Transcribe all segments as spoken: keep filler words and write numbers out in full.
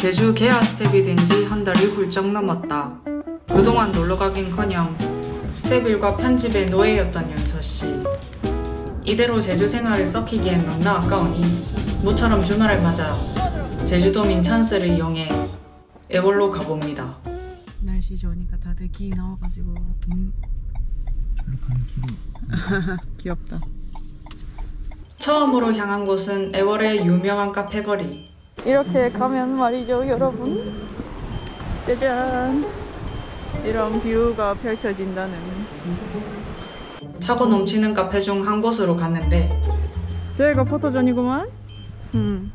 제주 개화 스텝이 된 지 한 달이 훌쩍 넘었다. 그동안 놀러가긴커녕 스텝일과 편집의 노예였던 연서씨. 이대로 제주 생활을 썩히기엔 너무나 아까우니 모처럼 주말을 맞아 제주도민 찬스를 이용해 애월로 가봅니다. 날씨 좋으니까 다들 기 나와가지고 음. 귀엽다. 처음으로 향한 곳은 애월의 유명한 카페거리. 이렇게 가면 말이죠 여러분, 짜잔, 이런 뷰가 펼쳐진다는. 차고 넘치는 카페 중 한 곳으로 갔는데 저희가 포토존이구만. 음.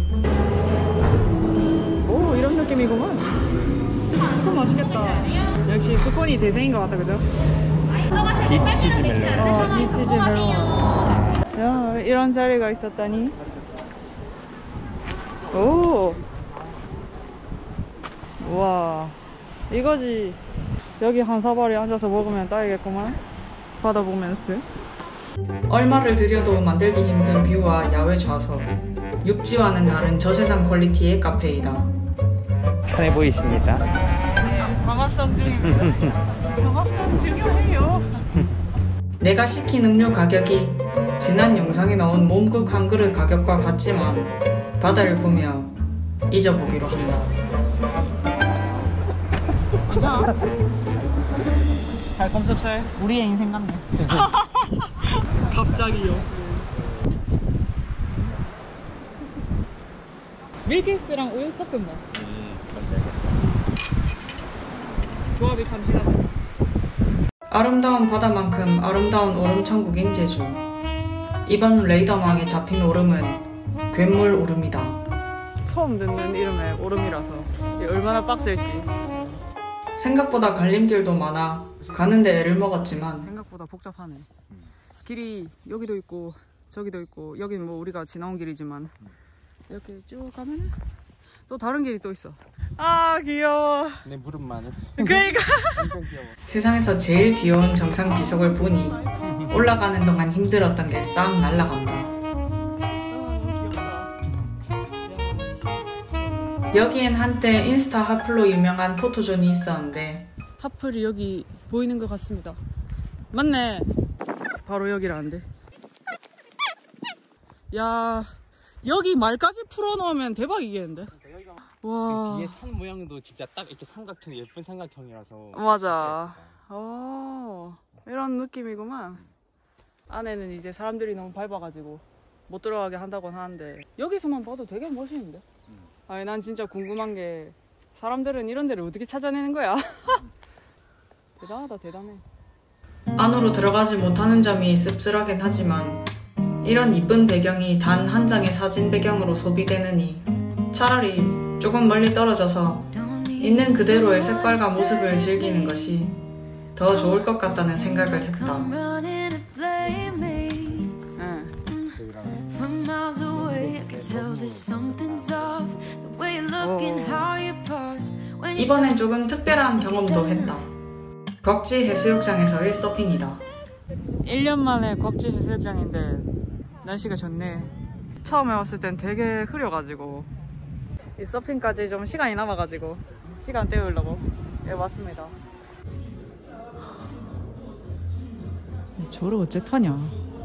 오, 이런 느낌이구만. 스콘 맛있겠다. 역시 스콘이 대세인 것 같다, 그죠? 딥치즈 멜론. 어, 딥치즈 멜론. 야, 이런 자리가 있었다니. 오, 우와, 이거지. 여기 한 사발에 앉아서 먹으면 딱이겠구만. 바다 보면서. 얼마를 들여도 만들기 힘든 뷰와 야외 좌석, 육지와는 다른 저세상 퀄리티의 카페이다. 편해 보이십니다. 네, 광합성 중입니다. 광합성 중요해요. 내가 시킨 음료 가격이 지난 영상에 나온 몸국 한 그릇 가격과 같지만 바다를 보며 잊어보기로 한다. 괜찮아? 달콤습살 우리의 인생 같네. 갑자기요. 밀키스랑 우유 섞은 맛. 음, 조합이 참 신하다. 아름다운 바다만큼 아름다운 오름천국인 제주. 이번 레이더망에 잡힌 오름은 괴물 오름이다. 처음 듣는 이름의 오름이라서 얼마나 빡셀지. 생각보다 갈림길도 많아 가는데 애를 먹었지만 생각보다 복잡하네. 길이 여기도 있고 저기도 있고, 여기는 뭐 우리가 지나온 길이지만 이렇게 쭉 가면은 또 다른 길이 또 있어. 아, 귀여워. 내 무릎만은. 그러니까 엄청 귀여워. 세상에서 제일 귀여운 정상 비석을 보니 올라가는 동안 힘들었던 게 싹 날아간다. 여기엔 한때 인스타 하플로 유명한 포토존이 있었는데 하플이 여기 보이는 것 같습니다. 맞네, 바로 여기라는데. 야, 여기 말까지 풀어놓으면 대박이겠는데. 와, 뒤에 산 모양도 진짜 딱 이렇게 삼각형, 예쁜 삼각형이라서. 맞아. 어, 이런 느낌이구만. 안에는 이제 사람들이 너무 밟아가지고 못 들어가게 한다곤 하는데 여기서만 봐도 되게 멋있는데. 음. 아니, 난 진짜 궁금한 게 사람들은 이런 데를 어떻게 찾아내는 거야? 대단하다, 대단해. 안으로 들어가지 못하는 점이 씁쓸하긴 하지만 이런 이쁜 배경이 단 한 장의 사진 배경으로 소비되느니 차라리 조금 멀리 떨어져서 있는 그대로의 색깔과 모습을 즐기는 것이 더 좋을 것 같다는 생각을 했다. 오. 이번엔 조금 특별한 경험도 했다. 곽지 해수욕장에서의 서핑이다. 일 년 만에 곽지 해수욕장인데 날씨가 좋네. 처음에 왔을 땐 되게 흐려가지고 이 서핑까지 좀 시간이 남아가지고 시간 때우려고 여기 왔습니다. 저를 어째 타냐.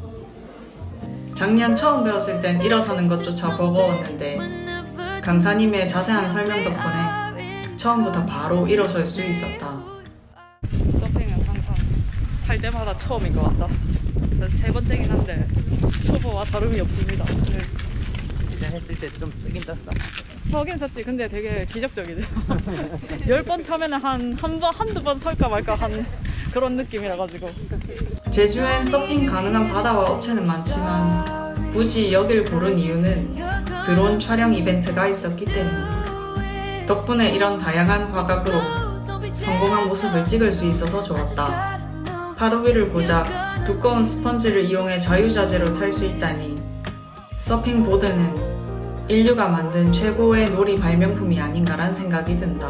작년 처음 배웠을 땐 일어서는 것조차 버거웠는데 강사님의 자세한 설명 덕분에 처음부터 바로 일어설 수 있었다. 서핑은 항상 탈 때마다 처음인 것 같다. 세 번째긴 한데 초보와 다름이 없습니다. 네. 이제 했을 때 좀 뜨긴 떴어. 서긴 섰지. 근데 되게 기적적이죠. 열 번 타면 한, 한 번, 한두 번 설까 말까 한 그런 느낌이라 가지고. 제주엔 서핑 가능한 바다와 업체는 많지만 굳이 여길 고른 이유는 드론 촬영 이벤트가 있었기 때문에. 덕분에 이런 다양한 화각으로 성공한 모습을 찍을 수 있어서 좋았다. 파도 위를 보자 두꺼운 스펀지를 이용해 자유자재로 탈 수 있다니 서핑보드는 인류가 만든 최고의 놀이 발명품이 아닌가란 생각이 든다.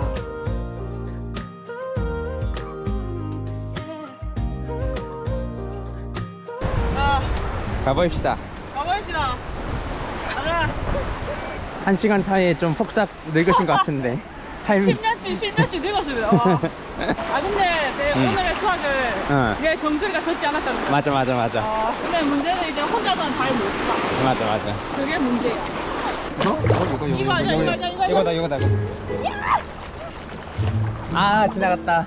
가봅시다. 가봅시다. 가자. 한 시간 사이에 좀 폭삭 늙으신 것 같은데. 타이밍. 십 년치 십 년치 늙었습니다. 와. 아 근데 제 응. 오늘의 수학을 응. 얘 정수리가 젖지 않았다는 거. 맞아 맞아 맞아. 아, 근데 문제는 이제 혼자서는 잘 못 가. 맞아 맞아. 그게 문제야. 어? 이거 이거 이거 아니야, 이거 아니야, 이거 아니야. 이거다 이거다. 아 지나갔다.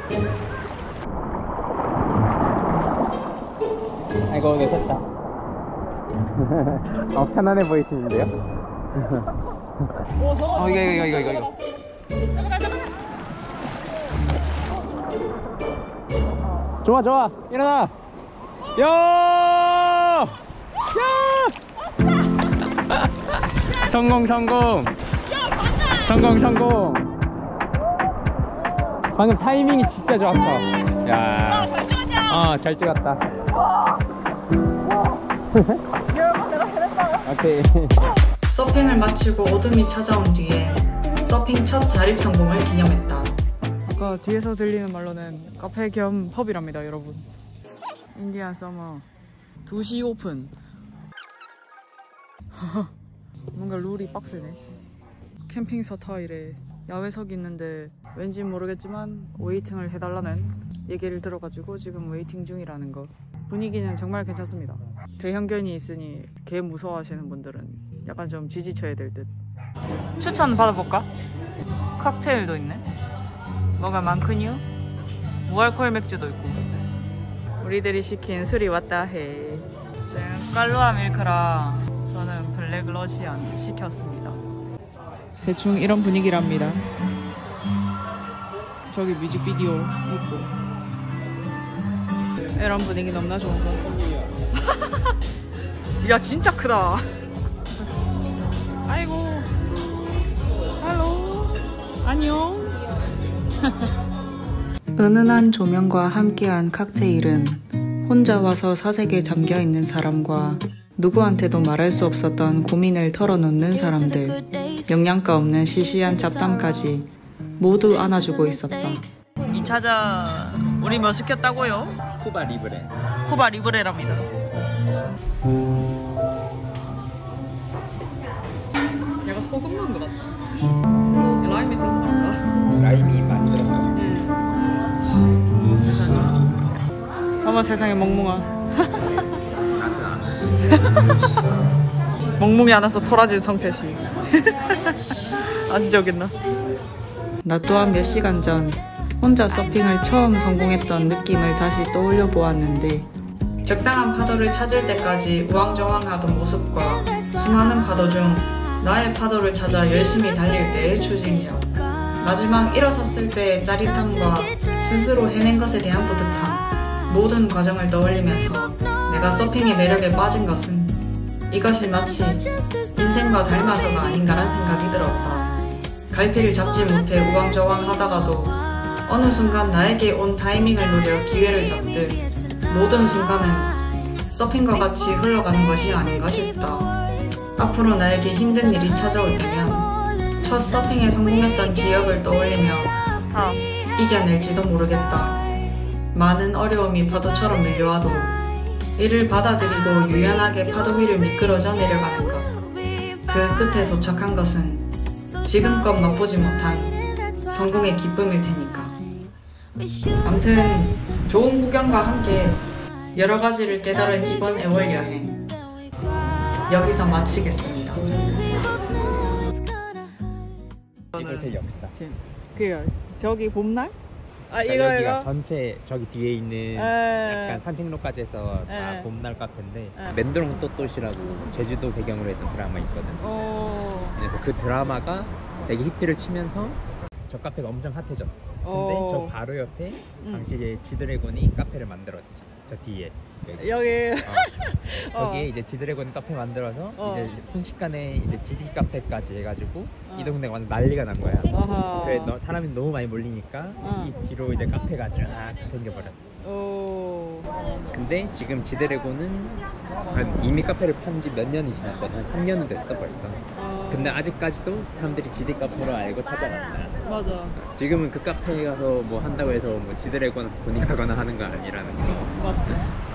아이고 늦었다. 어 편안해 보이시는데요? 오, 저거. 어 이거 이거 이거 이거 이거. 저거다, 저거다. 좋아 좋아 일어나. 야! 야! 성공 성공. 성공 성공. 방금 타이밍이 진짜 좋았어. 야. 어 잘 찍었다. 오케이. 서핑을 마치고 어둠이 찾아온 뒤에 서핑 첫 자립 성공을 기념했다. 아까 뒤에서 들리는 말로는 카페 겸 펍이랍니다, 여러분. 인디안 서머 두 시 오픈. 뭔가 룰이 빡세네. 캠핑 서타일에 야외석이 있는데 왠지 모르겠지만 웨이팅을 해달라는 얘기를 들어가지고 지금 웨이팅 중이라는 거. 분위기는 정말 괜찮습니다. 대형견이 있으니 개 무서워하시는 분들은 약간 좀 지지쳐야 될 듯. 추천 받아볼까? 칵테일도 있네. 뭐가 많군요. 무알콜 맥주도 있고. 우리들이 시킨 술이 왔다 해. 지금 깔루아 밀크랑 저는 블랙 러시안 시켰습니다. 대충 이런 분위기랍니다. 저기 뮤직비디오 있고. 이런 분위기 너무나 좋은 거. 야 진짜 크다. 아이고. 할로. 안녕. 은은한 조명과 함께한 칵테일은 혼자 와서 사색에 잠겨있는 사람과 누구한테도 말할 수 없었던 고민을 털어놓는 사람들, 영양가 없는 시시한 잡담까지 모두 안아주고 있었다. 이 차자 우리 뭐 시켰다고요? 쿠바 리브레. 쿠바 리브레랍니다. 얘가 소금 넣은 것 같다. 라임이 있어서 그런가? 라임이 만들었다. 응. 세상에. 어머 세상에 멍멍아. 멍멍이 안 와서 토라진 성태씨. 아주 저겠나? 나 또한 몇 시간 전 혼자 서핑을 처음 성공했던 느낌을 다시 떠올려 보았는데 적당한 파도를 찾을 때까지 우왕좌왕하던 모습과 수많은 파도 중 나의 파도를 찾아 열심히 달릴 때의 추진력, 마지막 일어섰을 때의 짜릿함과 스스로 해낸 것에 대한 뿌듯함, 모든 과정을 떠올리면서 내가 서핑의 매력에 빠진 것은 이것이 마치 인생과 닮아서가 아닌가란 생각이 들었다. 갈피를 잡지 못해 우왕좌왕 하다가도 어느 순간 나에게 온 타이밍을 노려 기회를 잡듯 모든 순간은 서핑과 같이 흘러가는 것이 아닌가 싶다. 앞으로 나에게 힘든 일이 찾아올 때면 첫 서핑에 성공했던 기억을 떠올리며 아. 이겨낼지도 모르겠다. 많은 어려움이 파도처럼 밀려와도 이를 받아들이고 유연하게 파도 위를 미끄러져 내려가는 것. 그 끝에 도착한 것은 지금껏 맛보지 못한 성공의 기쁨일 테니까. 아무튼 좋은 구경과 함께 여러 가지를 깨달은 이번 애월 여행 여기서 마치겠습니다. 이것의 역사. 그 저기 봄날? 아 이거 여기가 이거 전체 저기 뒤에 있는 에... 약간 산책로까지 해서 다 에... 봄날 카페인데 에... 맨드롱 또또시라고 제주도 배경으로 했던 드라마 있거든. 어... 그래서 그 드라마가 되게 히트를 치면서 저 카페가 엄청 핫해졌어. 근데 어... 저 바로 옆에 음. 당시 이제 지드래곤이 카페를 만들었지. 저 뒤에 여기, 여기 어. 거기에 이제 지드래곤 카페 만들어서 어. 이제 순식간에 이제 지디 카페까지 해가지고 어. 이 동네가 완전 난리가 난 거야. 아하. 그래 너, 사람이 너무 많이 몰리니까 어. 이 뒤로 이제 카페가 쫙 생겨버렸어. 오... 근데 지금 지드래곤은 한 이미 카페를 판 지 몇 년이 지났거든. 한 삼 년은 됐어 벌써. 어... 근데 아직까지도 사람들이 지디 카페로 알고 찾아간다. 맞아. 지금은 그 카페에 가서 뭐 한다고 해서 뭐 지드래곤 돈이 가거나 하는 거 아니라는 거. 맞다.